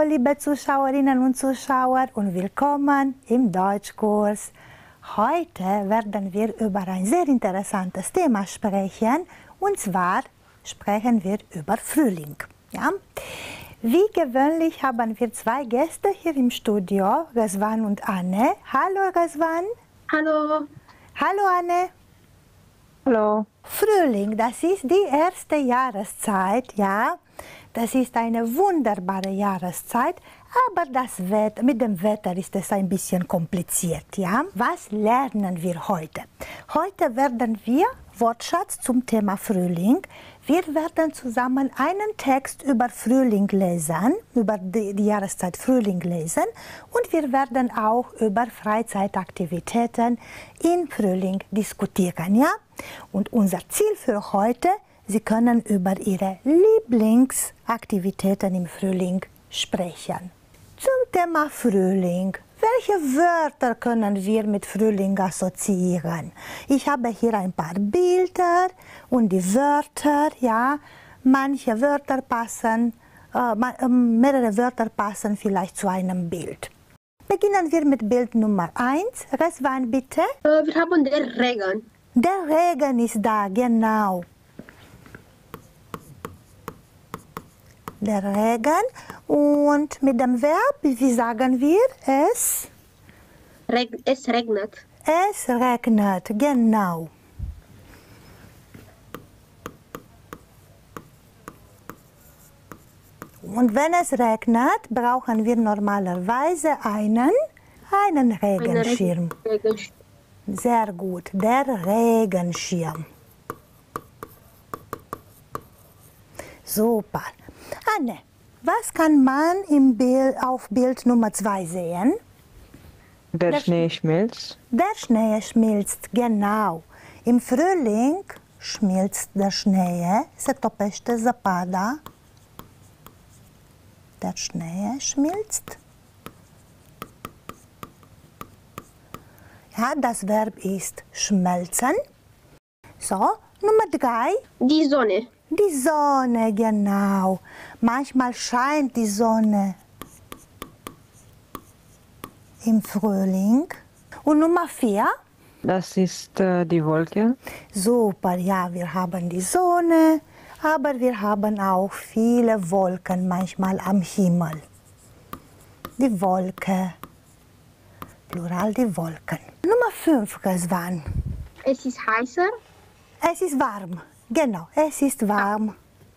liebe Zuschauerinnen und Zuschauer, und willkommen im Deutschkurs. Heute werden wir über ein sehr interessantes Thema sprechen, und zwar sprechen wir über Frühling. Ja? Wie gewöhnlich haben wir zwei Gäste hier im Studio, Rezvan und Anne. Hallo Rezvan. Hallo. Hallo Anne. Hallo. Frühling, das ist die erste Jahreszeit, ja. Das ist eine wunderbare Jahreszeit, aber mit dem Wetter ist es ein bisschen kompliziert, ja. Was lernen wir heute? Heute werden wir Wortschatz zum Thema Frühling. Wir werden zusammen einen Text über Frühling lesen, über die Jahreszeit Frühling lesen, und wir werden auch über Freizeitaktivitäten im Frühling diskutieren, ja. Und unser Ziel für heute: Sie können über Ihre Lieblingsaktivitäten im Frühling sprechen. Zum Thema Frühling. Welche Wörter können wir mit Frühling assoziieren? Ich habe hier ein paar Bilder und die Wörter, ja. Manche Wörter passen, mehrere Wörter passen vielleicht zu einem Bild. Beginnen wir mit Bild Nummer 1. Rezvan, bitte. Wir haben den Regen. Der Regen ist da, genau. Der Regen, und mit dem Verb, wie sagen wir es? Es regnet. Es regnet, genau. Und wenn es regnet, brauchen wir normalerweise einen Regenschirm. Sehr gut, der Regenschirm. Super. Anne, was kann man auf Bild Nummer 2 sehen? Der Schnee schmilzt. Der Schnee schmilzt, genau. Im Frühling schmilzt der Schnee, se topește zăpada. Der Schnee schmilzt. Ja, das Verb ist schmelzen. So, Nummer 3. Die Sonne. Die Sonne, genau. Manchmal scheint die Sonne im Frühling. Und Nummer 4? Das ist die Wolke. Super, ja, wir haben die Sonne, aber wir haben auch viele Wolken manchmal am Himmel. Die Wolke, Plural die Wolken. Nummer 5, Rezvan. Es ist heißer. Es ist warm. Genau, es ist warm.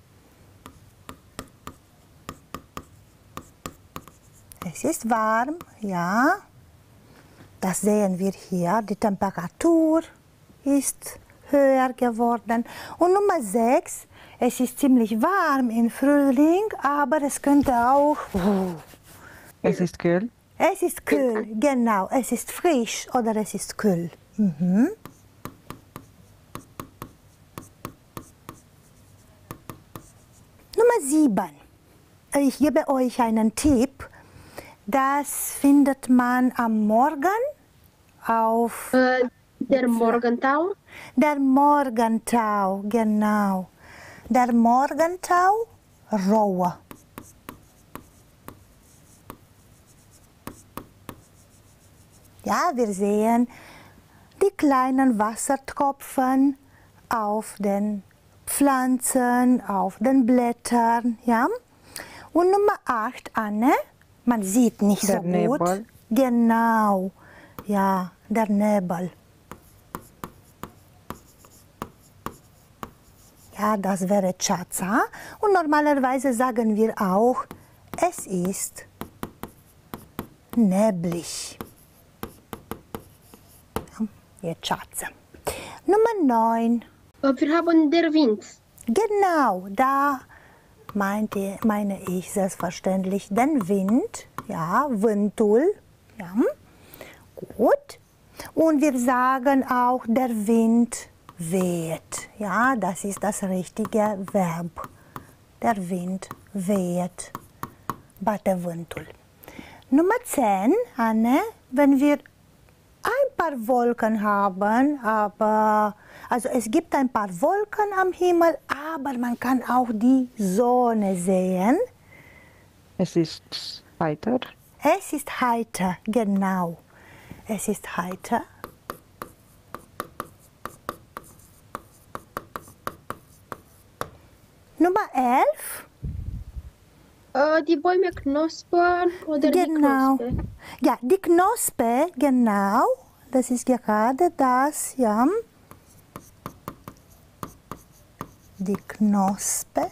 Es ist warm, ja. Das sehen wir hier. Die Temperatur ist höher geworden. Und Nummer 6, es ist ziemlich warm im Frühling, aber es könnte auch... Es ist kühl. Es ist kühl, genau. Es ist frisch oder es ist kühl. Mhm. Nummer 7. Ich gebe euch einen Tipp. Das findet man am Morgen auf... Der Morgentau. Der Morgentau, genau. Der Morgentau, rohe. Ja, wir sehen die kleinen Wassertropfen auf den Pflanzen, auf den Blättern, ja. Und Nummer 8, Anne, man sieht nicht so gut. Der Nebel. Genau, ja, der Nebel. Ja, das wäre Chaza. Und normalerweise sagen wir auch, es ist neblig. Ja, Chaza. Nummer 9. Wir haben den Wind. Genau, da meine ich selbstverständlich den Wind, ja, Vântul, ja, gut. Und wir sagen auch, der Wind weht, ja, das ist das richtige Verb. Der Wind weht, bate vântul. Nummer 10, Anne, wenn wir ein paar Wolken haben, also es gibt ein paar Wolken am Himmel, aber man kann auch die Sonne sehen. Es ist heiter. Es ist heiter, genau. Es ist heiter. Nummer 11. Die Bäume knospern oder Genau. die Knospe? Ja, die Knospe, genau. Das ist gerade das, ja. Die Knospe.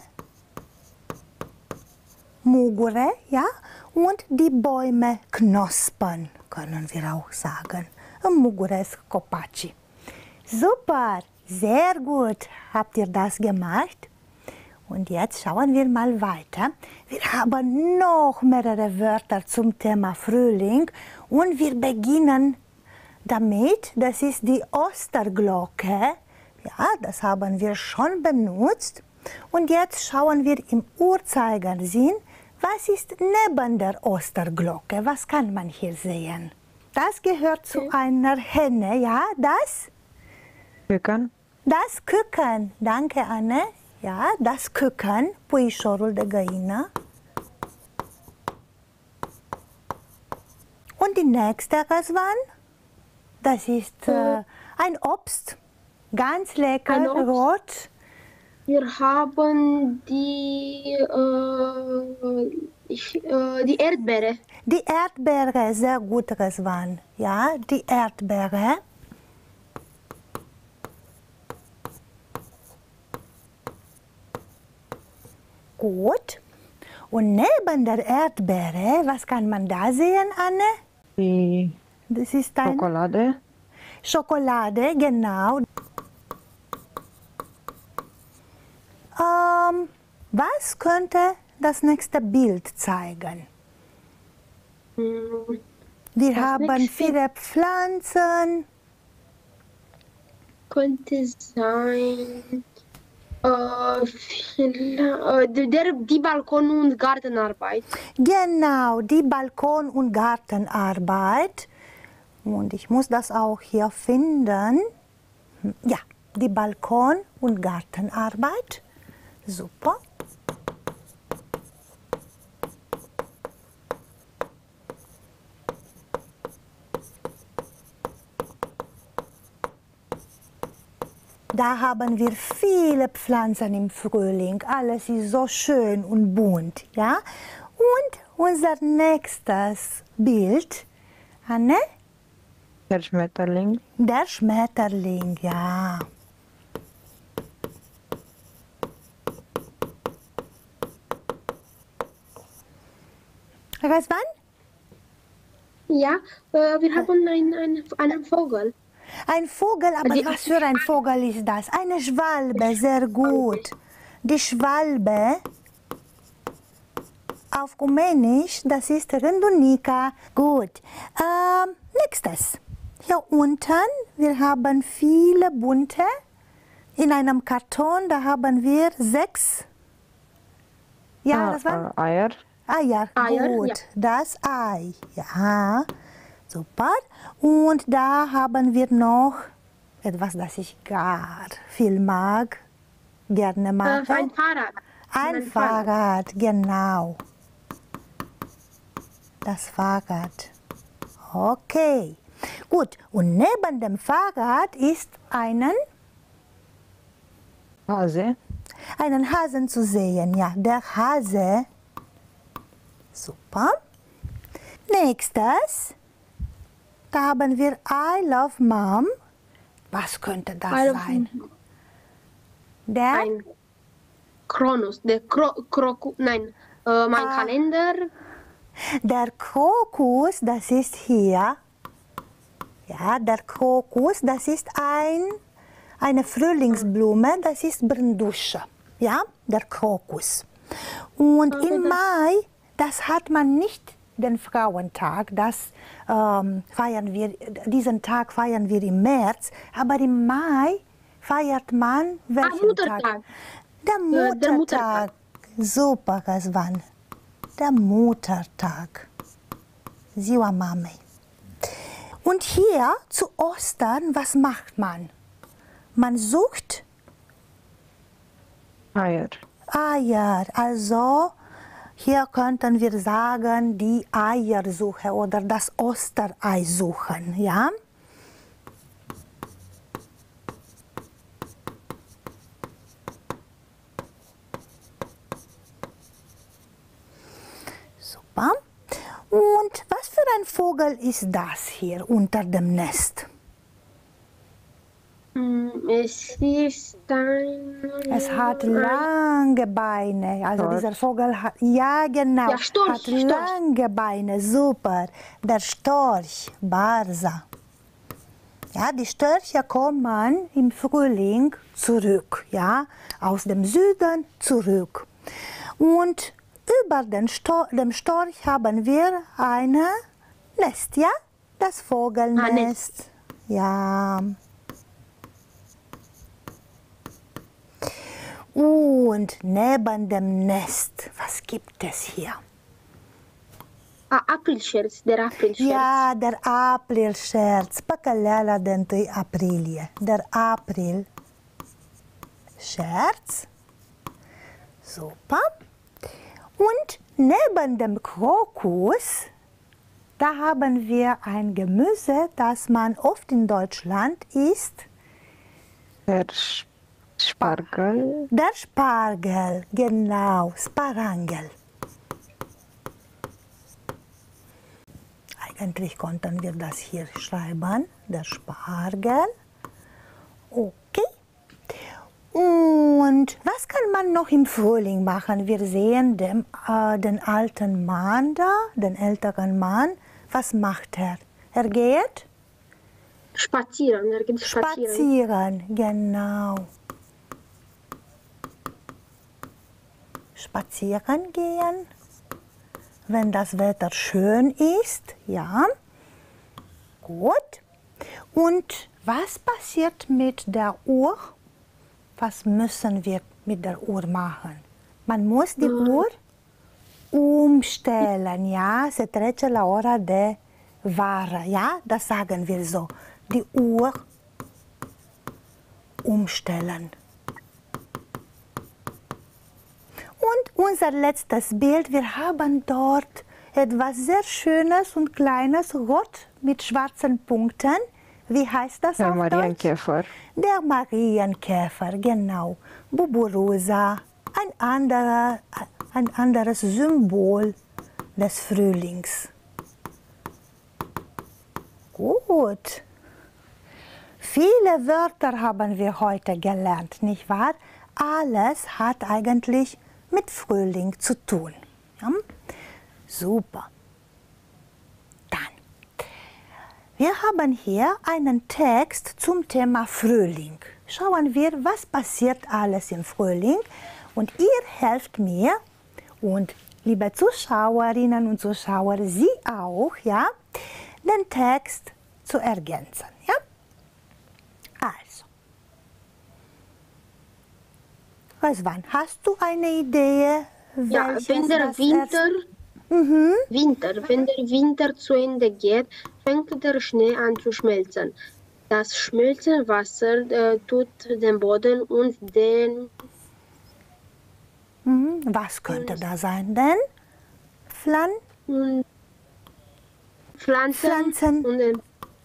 Mugure, ja. Und die Bäume knospern, können wir auch sagen. Muguresc copaci. Super, sehr gut habt ihr das gemacht. Und jetzt schauen wir mal weiter. Wir haben noch mehrere Wörter zum Thema Frühling und wir beginnen damit. Das ist die Osterglocke. Ja, das haben wir schon benutzt. Und jetzt schauen wir im Uhrzeigersinn, was ist neben der Osterglocke? Was kann man hier sehen? Das gehört zu einer Henne, ja, das? Küken. Das Küken. Danke, Anne. Ja, das Küken, puișorul de găină. Und die nächste, Razvan, das ist ein Obst, ganz lecker, Ein Obst. rot. Wir haben die Erdbeere. Die Erdbeere, sehr gut, Razvan. Ja, die Erdbeere. Gut. Und neben der Erdbeere, was kann man da sehen, Anne? Die Das ist ein Schokolade. Schokolade, genau. Was könnte das nächste Bild zeigen? Hm, Wir Das haben nächste- viele Pflanzen. Könnte sein. Die Balkon- und Gartenarbeit. Genau, die Balkon- und Gartenarbeit. Und ich muss das auch hier finden. Ja, die Balkon- und Gartenarbeit. Super. Da haben wir viele Pflanzen im Frühling. Alles ist so schön und bunt, ja? Und unser nächstes Bild, Anne? Der Schmetterling. Der Schmetterling, ja. Weißt wann? Ja, wir haben einen Vogel. Ein Vogel, aber Die- was für ein Vogel ist das? Eine Schwalbe, sehr gut. Die Schwalbe auf Rumänisch, das ist Rândunica. Gut. Nächstes. Hier unten, wir haben viele bunte. In einem Karton, da haben wir 6. Ja, das war Eier. Eier. Eier, Gut. ja. Das Ei. Ja, super. Und da haben wir noch etwas, das ich gar viel mag, gerne mag. Ein Fahrrad. Ein Fahrrad, genau. Das Fahrrad. Okay. Gut. Und neben dem Fahrrad ist einen Hase. Hasen zu sehen. Ja, der Hase. Super. Nächstes. Da haben wir I love Mom. Was könnte das I love sein? Der Ein Kronos. Nein, mein Kalender. Der Krokus, das ist hier. Ja, der Krokus, das ist eine Frühlingsblume, das ist Brandusche. Ja, der Krokus. Und im Mai, das hat man nicht den Frauentag, diesen Tag feiern wir im März, aber im Mai feiert man welchen Muttertag. Tag? Der Der Muttertag. Muttertag. Super, Razvan. Der Muttertag. Ziua Mamei. Und hier zu Ostern, was macht man? Man sucht Eier. Eier. Also Hier könnten wir sagen, die Eiersuche oder das Osterei suchen, ja? Super. Und was für ein Vogel ist das hier unter dem Nest? Es ist Es hat lange Beine. Also Storch. dieser Vogel hat, ja genau, Ja, Storch, hat Storch. lange Beine, super. Der Storch, Barsa. Ja, die Störche kommen im Frühling zurück, ja, aus dem Süden zurück. Und über dem Storch haben wir ein Nest, ja, das Vogelnest. Ja. Und neben dem Nest, was gibt es hier? Aprilscherz, der Aprilscherz. Ja, der Aprilscherz, Păcăleala de 1 aprilie. Der Aprilscherz. Super. Und neben dem Krokus, da haben wir ein Gemüse, das man oft in Deutschland isst. Der Spargel. Der Spargel, genau, Sparangel. Eigentlich konnten wir das hier schreiben, der Spargel. Okay. Und was kann man noch im Frühling machen? Wir sehen den alten Mann da, den älteren Mann. Was macht er? Er geht Spazieren, er geht spazieren. spazieren, genau. Spazieren gehen, wenn das Wetter schön ist, ja. Gut. Und was passiert mit der Uhr? Was müssen wir mit der Uhr machen? Man muss die Uhr umstellen, ja. Se trece la ora de vară, ja. Das sagen wir so. Die Uhr umstellen. Und unser letztes Bild, wir haben dort etwas sehr Schönes und Kleines, rot mit schwarzen Punkten. Wie heißt das Der auf Deutsch? Marienkäfer. Der Marienkäfer, genau. Buburusa, ein anderes Symbol des Frühlings. Gut. Viele Wörter haben wir heute gelernt, nicht wahr? Alles hat eigentlich mit Frühling zu tun. Ja? Super. Dann, wir haben hier einen Text zum Thema Frühling. Schauen wir, was passiert alles im Frühling. Und ihr helft mir und liebe Zuschauerinnen und Zuschauer, Sie auch, ja, den Text zu ergänzen. Ja? Also, Rezvan, hast du eine Idee? Ja, welches wenn der das wenn der Winter zu Ende geht, fängt der Schnee an zu schmelzen. Das schmelzende Wasser tut den Boden und den Was könnte da sein denn? und Pflanzen Pflanzen. und den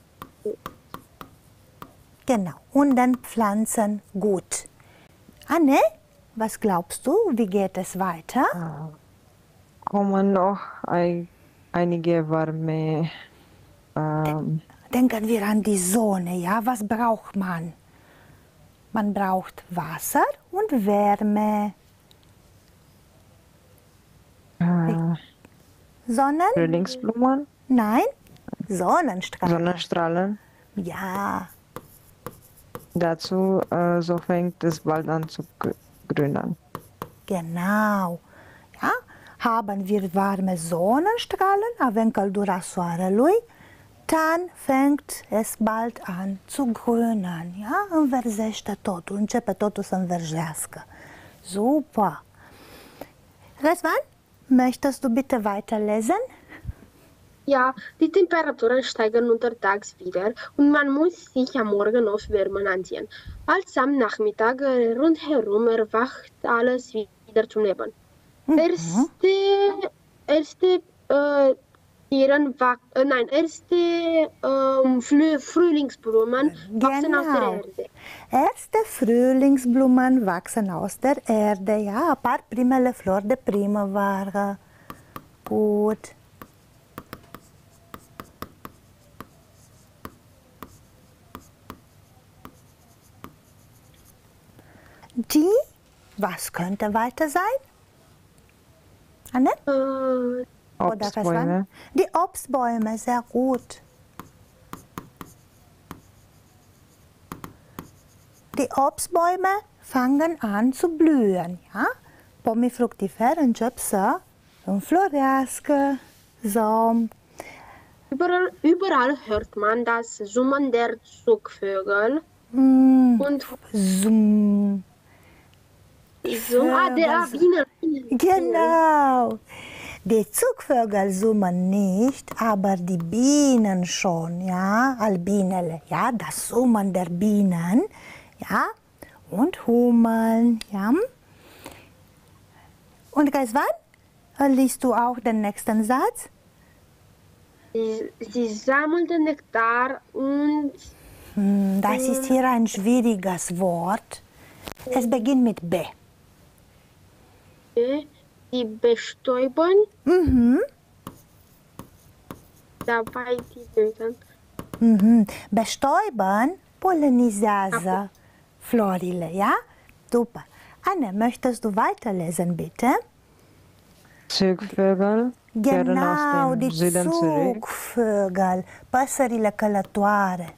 Genau, und den Pflanzen gut. Anne, was glaubst du, wie geht es weiter? Kommen noch einige warme Denken wir an die Sonne, ja? Was braucht man? Man braucht Wasser und Wärme. Sonnen? Frühlingsblumen, Nein? Sonnenstrahlen. Sonnenstrahlen. Ja, Dazu so fängt es bald an zu grünen. genau. Ja? Haben wir warme Sonnenstrahlen, avem căldura soarelui, dann fängt es bald an zu grünen. Ja? Înverzește totul, începe totul să înverzească. Super. Rezvan, möchtest du bitte weiterlesen? Ja, die Temperaturen steigen untertags wieder und man muss sich am Morgen oft wärmer anziehen. Als am Nachmittag rundherum erwacht alles wieder zum Leben. Erste Tieren erste Frühlingsblumen wachsen aus der Genau. Erde. Erste Frühlingsblumen wachsen aus der Erde, ja. A par primele flori de primăvară. Gut. Die, was könnte weiter sein? Anne? Oder was Obstbäume. waren? Die Obstbäume, sehr gut. Die Obstbäume fangen an zu blühen, ja? Pomii fructiferi încep să înflorească, so. Überall hört man das Summen der Zugvögel und Zoom. der Bienen. Genau. Die Zugvögel summen nicht, aber die Bienen schon, ja, Albinele, ja, das Summen der Bienen, ja, und Hummeln, ja. Und wann liest du auch den nächsten Satz? Sie sammeln den Nektar und Das ist hier ein schwieriges Wort. Es beginnt mit B. die bestäuben Mhm. dabei die Blüten. Mhm. Bestäuben pollinisează florile, ja? Super. Anne, möchtest du weiterlesen, bitte? Zugvögel kehren Genau, aus dem die Süden zurück. Zugvögel, păsările călătoare.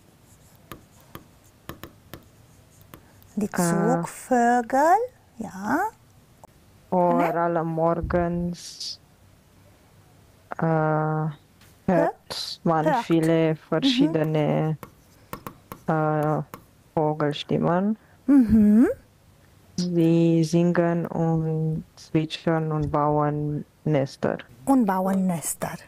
Die Zugvögel, ja? Und alle morgens hört man Hört. viele verschiedene Vogelstimmen. Mhm. Sie singen und zwitschern und bauen Nester. Und bauen Nester.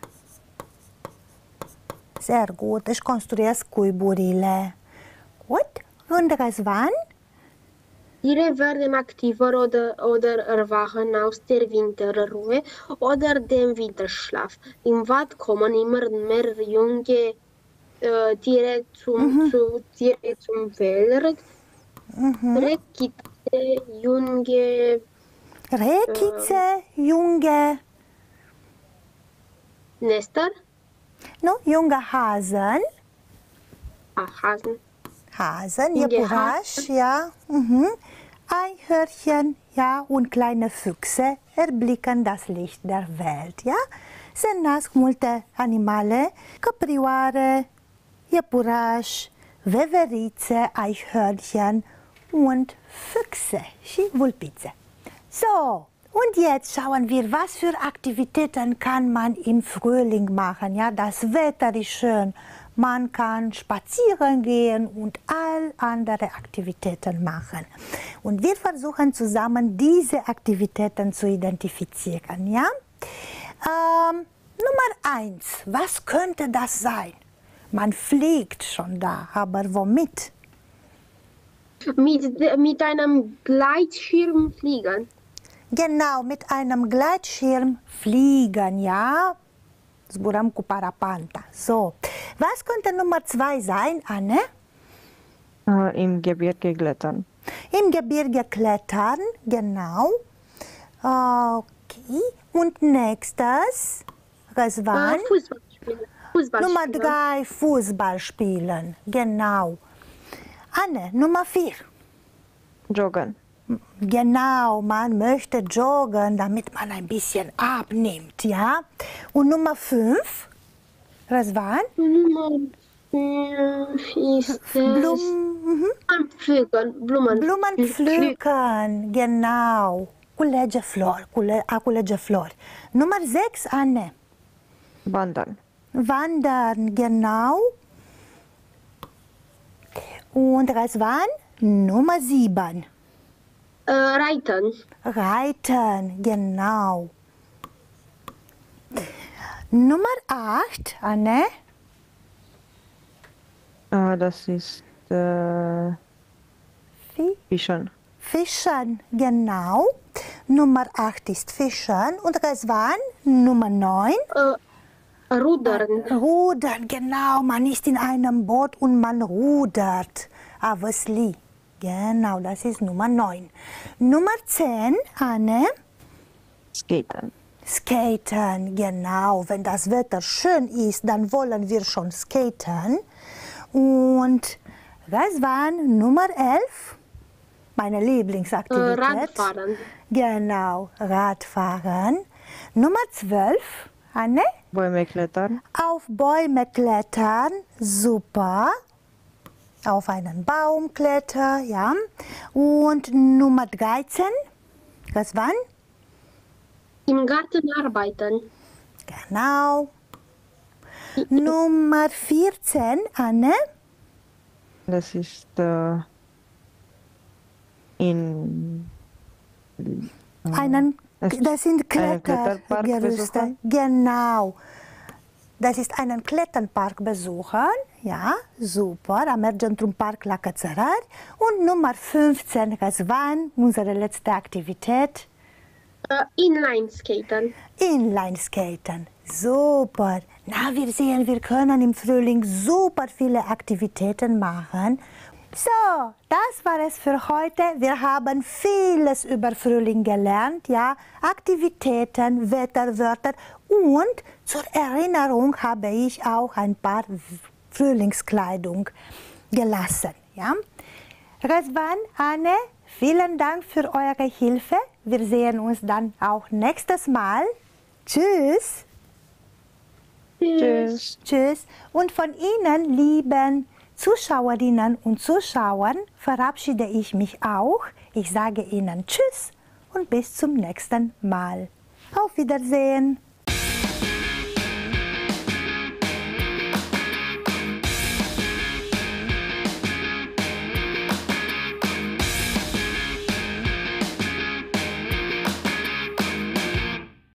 Sehr gut, își construiesc cuiburile. Gut, und wann? Tiere werden aktiver oder erwachen aus der Winterruhe oder dem Winterschlaf. Im Wald kommen immer mehr junge Tiere zum Welt. Rehkitze, junge Rehkitze, junge, Nester, junge Hasen. Hasen. Hasen, Junge iepuraș, ja. Eichhörnchen, ja, und kleine Füchse erblicken das Licht der Welt, ja. Se nasc multe animale, căprioare, iepuraș, veverițe, Eichhörnchen und Füchse și vulpițe. So, und jetzt schauen wir, was für Aktivitäten kann man im Frühling machen. Ja, das Wetter ist schön. Man kann spazieren gehen und all andere Aktivitäten machen. Und wir versuchen zusammen, diese Aktivitäten zu identifizieren. Ja? Nummer 1. Was könnte das sein? Man fliegt schon da, aber womit? Mit einem Gleitschirm fliegen. Genau, mit einem Gleitschirm fliegen, ja? Zburăm cu parapanta. So, was könnte Nummer 2 sein, Anne? Im Gebirge klettern. Im Gebirge klettern, genau. Okay, und nächstes, Rezvan? Fußball spielen. Nummer 3, Fußball spielen, genau. Anne, Nummer 4. Joggen. Genau, man möchte joggen, damit man ein bisschen abnimmt, ja? Und Nummer 5, Rezvan? Nummer 5 ist Blumen pflücken, genau. Culege flori, a culege flori. Nummer 6, Anne. Wandern. Wandern, genau. Und Rezvan? Nummer 7. Reiten. Reiten, genau. Nummer 8, Anne. Das ist Fischen. Fischen, genau. Nummer 8 ist Fischen. Und Reswan, Nummer 9? Rudern. Rudern, genau. Man ist in einem Boot und man rudert. Avesli. Genau, das ist Nummer 9. Nummer 10, Anne? Skaten. Skaten, genau. Wenn das Wetter schön ist, dann wollen wir schon skaten. Und was war Nummer 11? Meine Lieblingsaktivität. Radfahren. Genau, Radfahren. Nummer 12, Anne? Bäume klettern. Auf Bäume klettern, super. Auf einen Baum klettern, ja. Und Nummer 13, was war? Im Garten arbeiten. Genau. Nummer 14, Anne? Das ist in Das sind Kletterpark Klettergerüste. besuchen? Genau. Das ist einen Kletterpark besuchen. Ja, super. Am Ergentrum Park La Cățărari. Und Nummer 15, das war unsere letzte Aktivität. Inline-Skaten. Inline-Skaten. Super. Na, wir sehen, wir können im Frühling super viele Aktivitäten machen. So, das war es für heute. Wir haben vieles über Frühling gelernt, ja, Aktivitäten, Wetterwörter und zur Erinnerung habe ich auch ein paar Frühlingskleidung gelassen, ja. Reswan, Anne, vielen Dank für eure Hilfe. Wir sehen uns dann auch nächstes Mal. Tschüss. Tschüss. Tschüss. Und von Ihnen, lieben Zuschauerinnen und Zuschauern, verabschiede ich mich auch. Ich sage Ihnen Tschüss und bis zum nächsten Mal. Auf Wiedersehen.